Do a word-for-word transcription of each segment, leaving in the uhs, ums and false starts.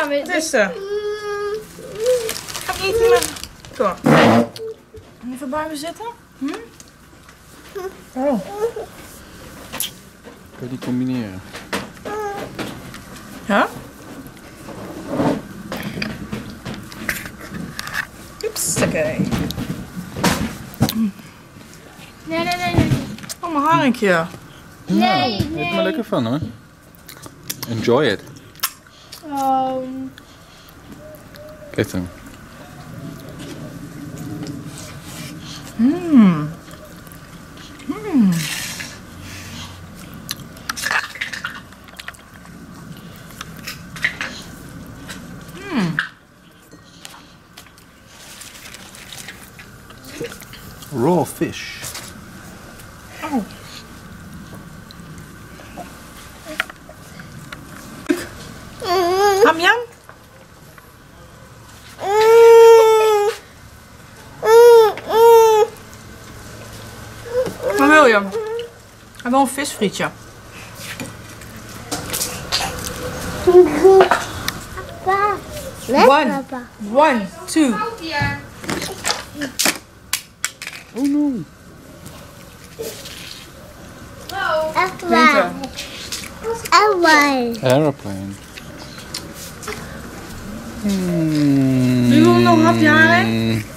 gaan we... Wat is er? Ga ik niet meer. Door. Even bij me zitten. Hm? Oh. Kun je die combineren? Ja? Oeps, oké. Okay. Nee, nee, nee, nee. Oh, mijn haringje. Nee, nou, nee. Eet maar lekker van hoor. Enjoy it. Oh. Kijk dan. Mmm. Mmm. Mmm. Raw fish. Oh. Ham jam? Wat wil je? Ik wil een visfrietje. Papa. One, one, two. Oh no. Echt waar. Echt waar. Aeroplane. Mm. Nu wil je nog een hapje haring?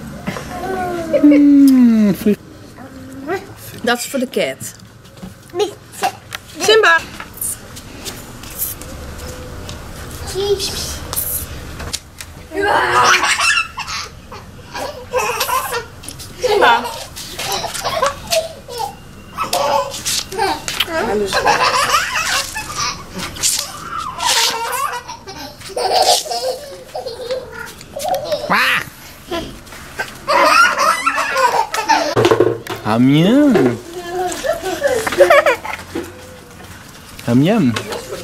Mm. vlieg- Dat is voor de cat. Simba! Simba! Ja, dus... Hamjam. Hamjam.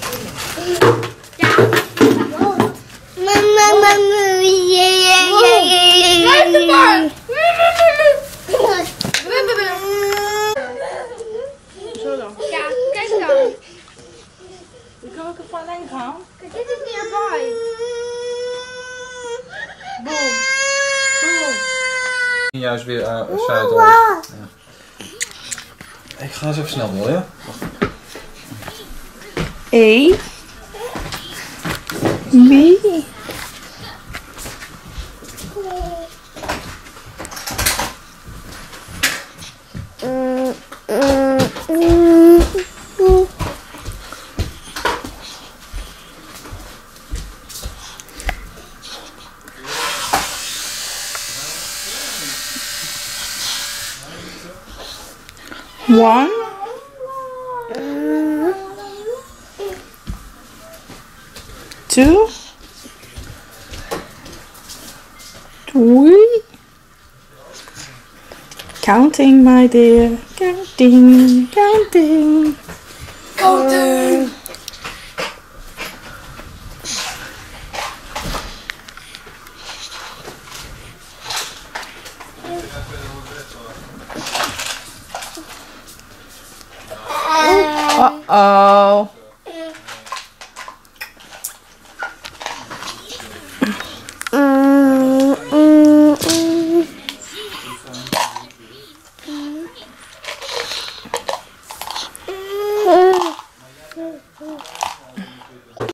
Mama, mama, yeah, yeah, yeah, yeah. Zo dan. Ja, kijk dan. Je kan ook even alleen gaan. Kijk, dit is hierbij. Boom. Boom. Juist weer uh, zuid ja. Ik ga eens even snel door, ja? A. B. One. Two. Three. Counting, my dear. Counting, counting. Counting.